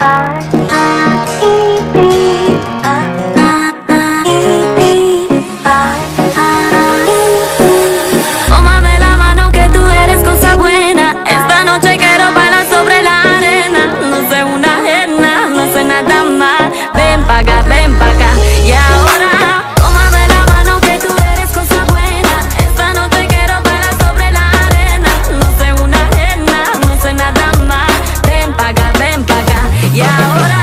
Tómame la mano que tú eres cosa buena. Esta noche quiero bailar sobre la arena. No sé una ajena, no sé nada más. Ven pa' acá, ven pa' acá. Y ahora, tómame la mano que tú eres cosa buena. Esta noche quiero bailar sobre la arena. No sé una ajena, no sé nada más. Ven pa' acá, ven pa' acá. Y ahora